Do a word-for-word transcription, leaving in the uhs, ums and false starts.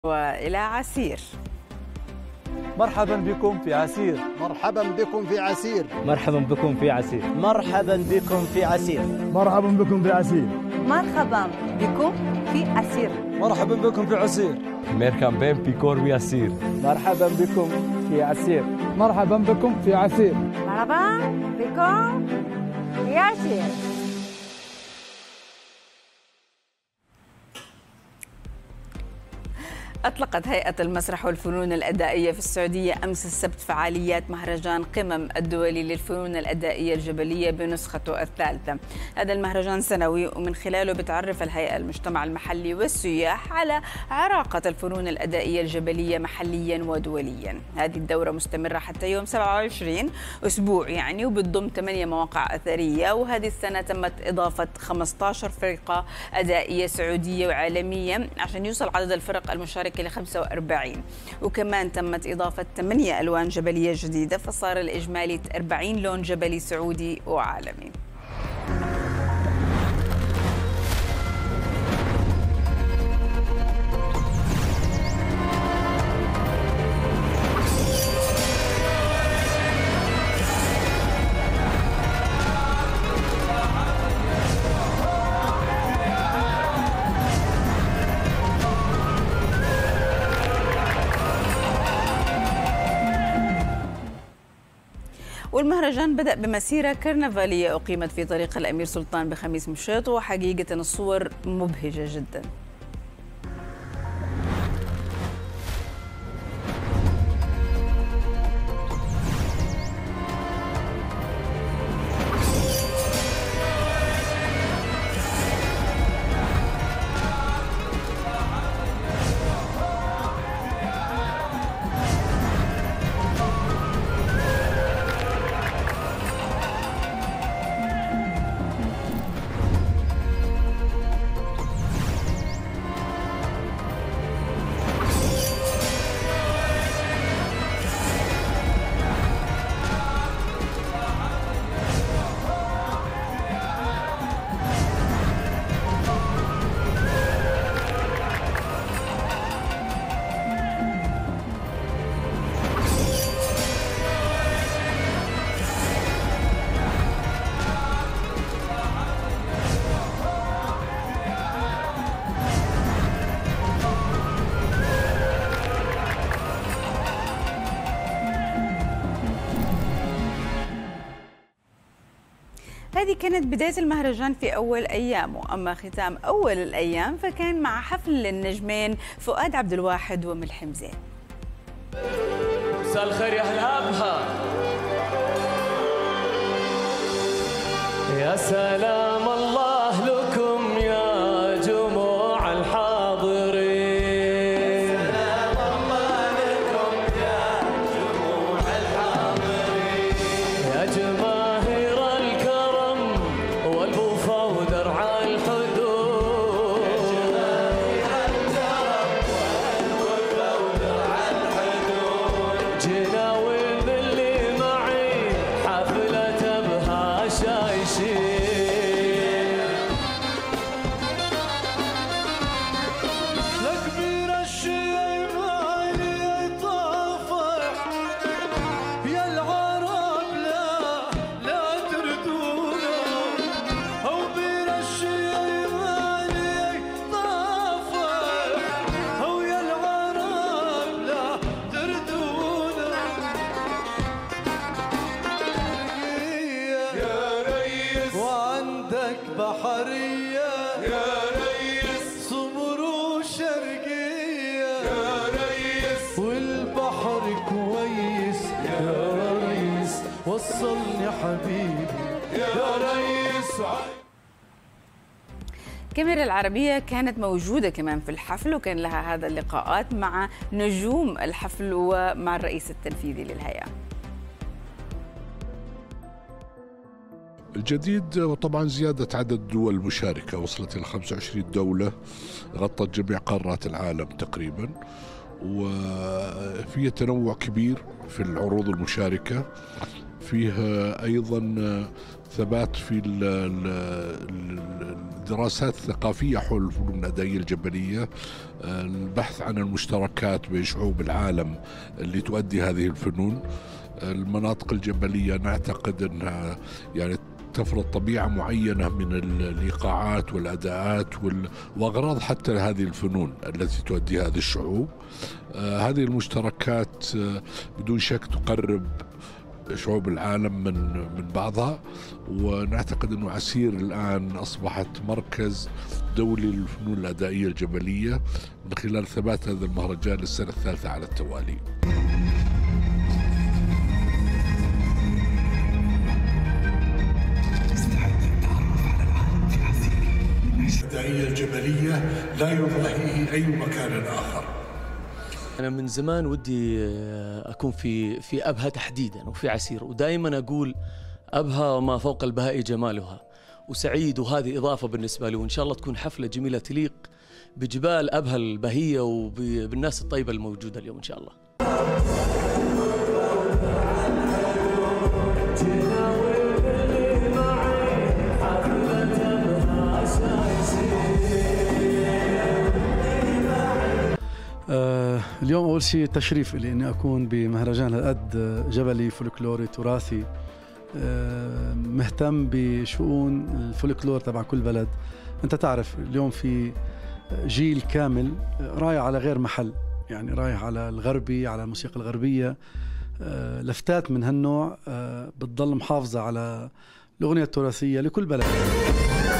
وإلى عسير. مرحبا بكم في عسير. مرحبا بكم في عسير. مرحبا بكم في عسير. مرحبا بكم في عسير. مرحبا بكم في عسير. مرحبا بكم في عسير. مرحبا بكم في عسير. مرحبا بكم في عسير. مرحبا بكم في عسير. مرحبا بكم في عسير. مرحبا بكم في عسير. أطلقت هيئة المسرح والفنون الأدائية في السعودية أمس السبت فعاليات مهرجان قمم الدولي للفنون الأدائية الجبلية بنسخته الثالثة. هذا المهرجان سنوي ومن خلاله بتعرف الهيئة المجتمع المحلي والسياح على عراقة الفنون الأدائية الجبلية محليا ودوليا. هذه الدورة مستمرة حتى يوم سبعة وعشرين أسبوع يعني، وبتضم ثمانية مواقع أثرية، وهذه السنة تمت إضافة خمسة عشر فرقة أدائية سعودية وعالمية عشان يوصل عدد الفرق المشاركة ل خمسة وأربعين، وكمان تمت إضافة ثمانية ألوان جبلية جديدة، فصار الإجمالي أربعين لون جبلي سعودي وعالمي. والمهرجان بدأ بمسيرة كرنفالية أقيمت في طريق الأمير سلطان بخميس مشيط، وحقيقة الصور مبهجة جدا. هذه كانت بداية المهرجان في أول أيامه، أما ختام أول الأيام فكان مع حفل للنجمين فؤاد عبد الواحد وملحم زين. مساء الخير يا أهل أبها. يا سلام الله لكم يا جموع الحاضرين. سلام الله لكم يا جموع الحاضرين. يا جماهير الكرم والبوفا ودرع الحدود. يا جماهير الكرم والبوفا ودرع الحدود. جينا واللي معي حفلة بها شايشين. لكبير الشيء مالي طافح يا العرب لا لا تردونا. أو بير الشيء مالي طافح أو يا العرب لا تردونا. يا ريس وعندك بحرية يا ريس، صبر وشرقية يا ريس، والبحر كويس يا ريس، وصلني حبيبي يا ريس. كاميرا العربية كانت موجودة كمان في الحفل، وكان لها هذا اللقاءات مع نجوم الحفل ومع الرئيس التنفيذي للهيئة. الجديد طبعا زيادة عدد الدول المشاركة، وصلت إلى خمسة وعشرين دولة غطت جميع قارات العالم تقريبا، وفي تنوع كبير في العروض المشاركة. فيه أيضا ثبات في الدراسات الثقافية حول الفنون الأدائية الجبلية، البحث عن المشتركات بين شعوب العالم اللي تؤدي هذه الفنون. المناطق الجبلية نعتقد أنها يعني تفرض طبيعة معينة من الإيقاعات والأداءات وأغراض حتى هذه الفنون التي تؤدي هذه الشعوب. آه هذه المشتركات آه بدون شك تقرب شعوب العالم من من بعضها، ونعتقد أنه عسير الآن أصبحت مركز دولي للفنون الأدائية الجبلية من خلال ثبات هذا المهرجان للسنة الثالثة على التوالي. الأدائية الجبلية لا يضاهيه أي مكان آخر. أنا من زمان ودي أكون في في أبها تحديدا وفي عسير، ودائما أقول أبها وما فوق البهاء جمالها، وسعيد وهذه إضافة بالنسبة لي، وإن شاء الله تكون حفلة جميلة تليق بجبال أبها البهية وبالناس الطيبة الموجودة اليوم إن شاء الله. آه اليوم أول شيء تشريف لي إني أكون بمهرجان هالقد جبلي فولكلوري تراثي، آه مهتم بشؤون الفولكلور تبع كل بلد. أنت تعرف اليوم في جيل كامل رايح على غير محل، يعني رايح على الغربي، على الموسيقى الغربية، آه لفتات من هالنوع آه بتضل محافظة على الأغنية التراثية لكل بلد.